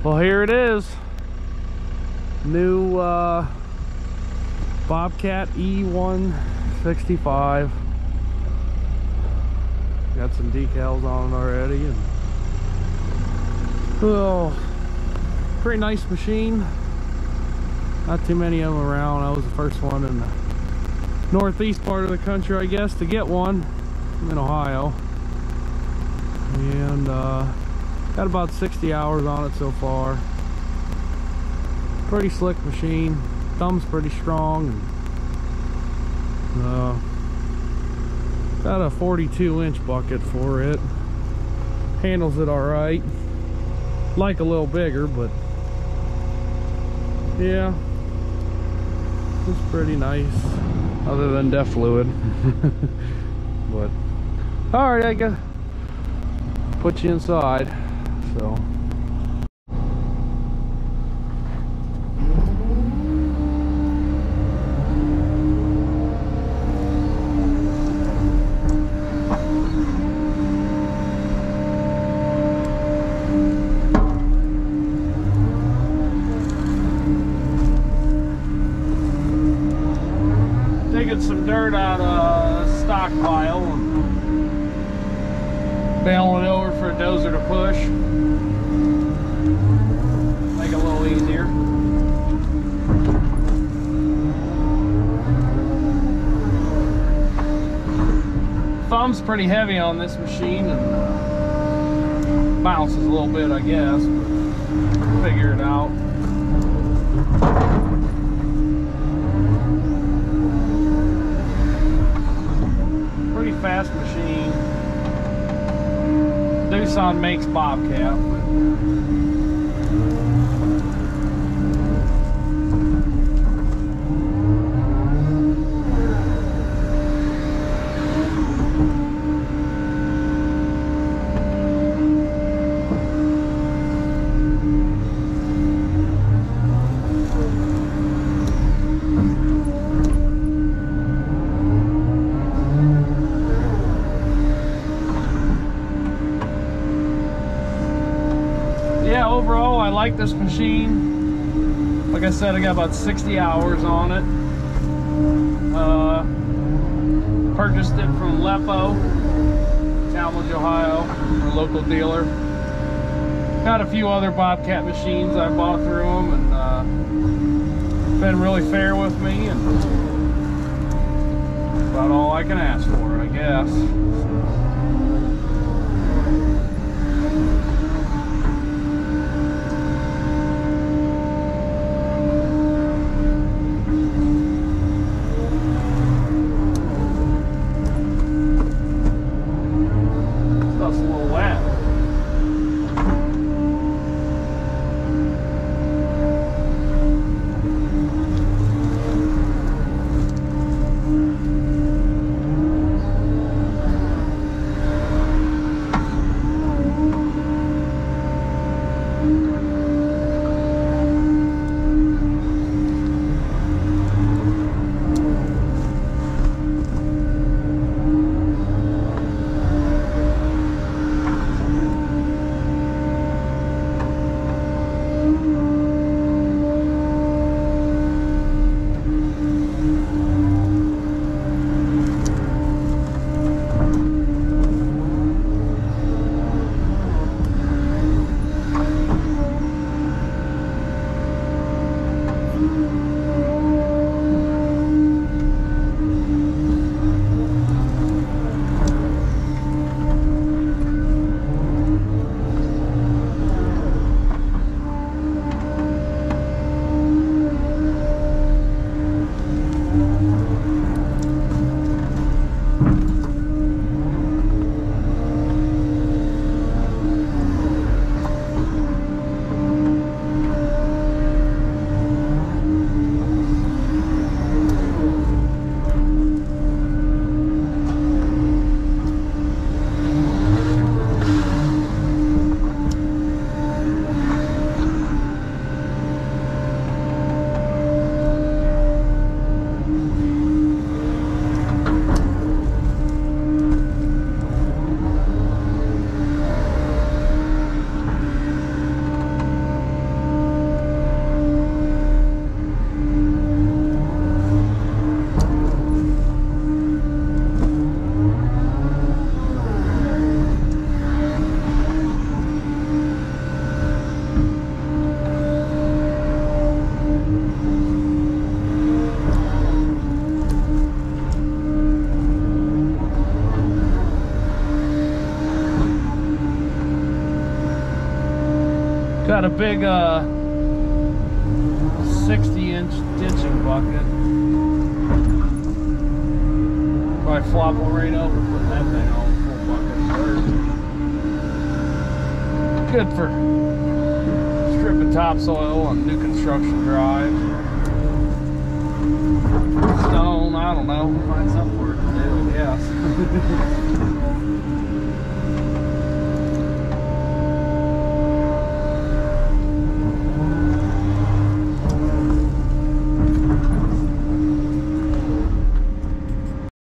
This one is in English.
Well, here it is. New Bobcat E165. Got some decals on it already, and oh, pretty nice machine. Not too many of them around. I was the first one in the northeast part of the country, I guess, to get one. I'm in Ohio, and got about 60 hours on it so far. Pretty slick machine. Thumb's pretty strong, and got a 42-inch bucket for it. Handles it all right. Like a little bigger, but yeah, it's pretty nice. Other than DEF fluid, but all right, I gotta put you inside. So. Digging some dirt out of a stockpile and bailing it over for a dozer to push. Make it a little easier. Thumb's pretty heavy on this machine and bounces a little bit, I guess, but we'll figure it out. Fast machine. Doosan makes Bobcat, but yeah, overall I like this machine. Like I said, I got about 60 hours on it. Purchased it from Lepo, Talmadge, Ohio, our local dealer. Got a few other Bobcat machines I bought through them, and been really fair with me, and about all I can ask for, I guess. Stuff's a little wet. Got a big 60-inch ditching bucket. Probably flop one right over putting that thing on full bucket. Good for stripping topsoil on new construction drives. Stone, I don't know. Find something for it to do, I guess.